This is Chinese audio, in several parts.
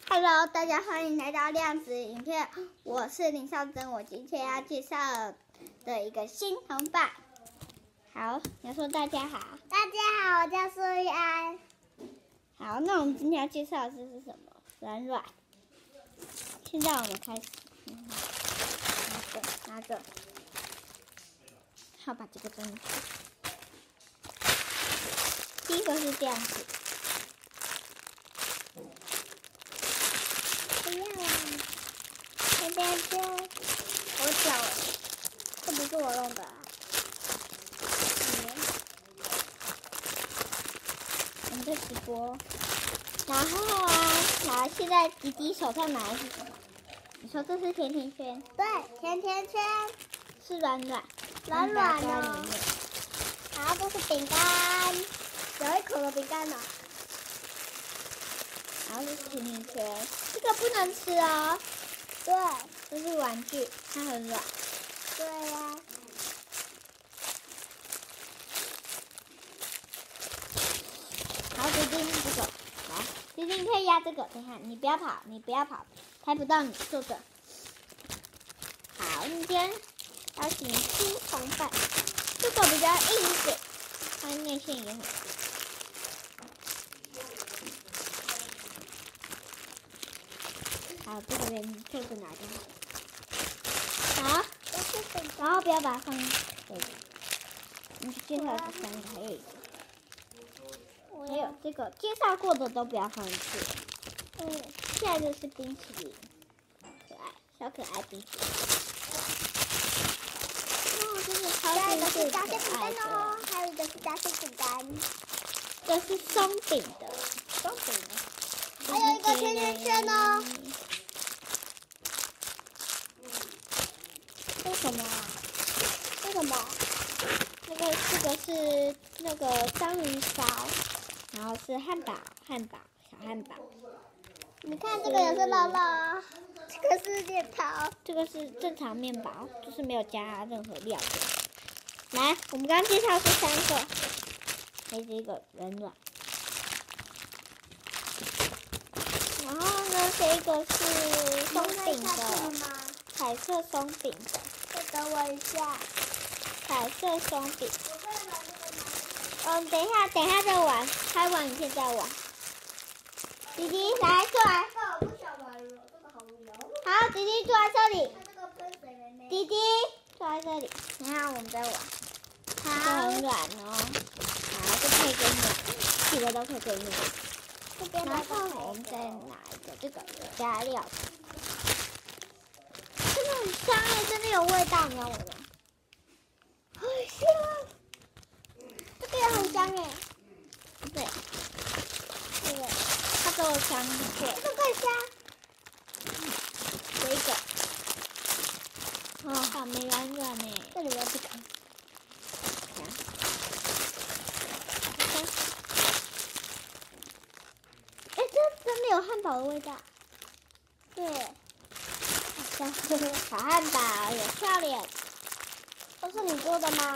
Hello， 大家欢迎来到量子影片，我是林少珍。我今天要介绍的一个新同伴。好，你要说大家好。 大家好，我叫苏玉安。 好，那我们今天要介绍的是什么？软软。现在我们开始，拿着，好，把这个装进去。第一个是这样子。 不要啊！这边这， 我脚了，这不是我弄的、啊。我们在直播。然后啊，现在弟弟手上拿的是什么？你说这是甜甜圈？ 对，甜甜圈是软软的。 里面。 然后这是饼干，有一口的饼干呢。 然后这是甜甜圈，这个不能吃哦。 对， 这是玩具，它很软。 对呀、 好，弟弟这个，来，弟弟你可以压这个。等一下，你不要跑，拍不到你，坐着。好，今天邀请新同伴，这个比较硬一点，它内馅也很。好，这个人就着拿就好。好，然后不要把它放进这个。你介绍这三个，还有一个。还有这个介绍过的都不要放进去。下一个是冰淇淋，可爱小可爱冰淇淋。哦，真的超下一个级是夹心饼可爱干哦， 的。 还有一个是夹心饼干， 这是松饼的， 松饼，还有一个甜甜圈哦。 这什么啊？ 这什么？ 这个是那个章鱼烧，然后是汉堡，小汉堡。 你看这个也是肉肉，这个是面条， 这个是正常面包，就是没有加任何料的。来，我们刚刚介绍这三个，还有这个软软。然后呢，这个是松饼的，彩色松饼的。 再等我一下。 彩色松饼。等一下再玩，拍完影片再玩。弟弟来过来。 这个我不想玩了，这个好无聊。 好，弟弟坐在这里。 这个喷水妹妹。 弟弟坐在这里，你看我们在玩。这个很软哦。好，这可以给你，几个都可以给你。然后我们再拿一个这个加料。真的很香哎，真的有味道，你知道吗？好香！ 这个也很香哎。 对，这个它都有香味。 这个更香。 有一个，哦，草莓软软呢。 这里面这个。 哎，这真的有汉堡的味道。 对。 小汉堡有笑脸。 都是你做的吗？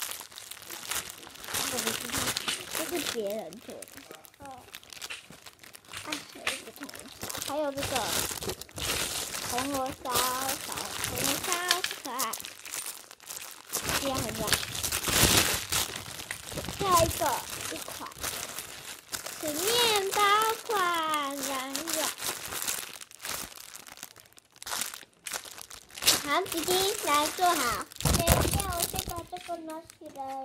我不知道，这是别人做的。 哦。 哎，有一个同事，还有这个红萝烧，小红萝烧可爱，这样很软。下一个一款是面包款，软软。好，弟弟来坐好。 等一下，我先把这个拿起来。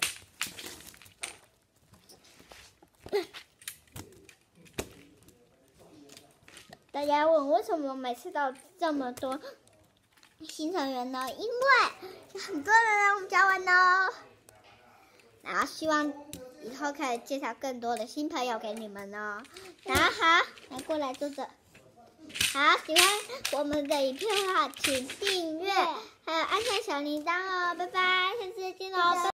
大家问为什么每次都有这么多新成员呢？因为有很多人来我们家玩哦。然后希望以后可以介绍更多的新朋友给你们哦。然后好，来过来坐着。好，喜欢我们的影片的话，请订阅，还有按下小铃铛哦。拜拜，下次再见喽。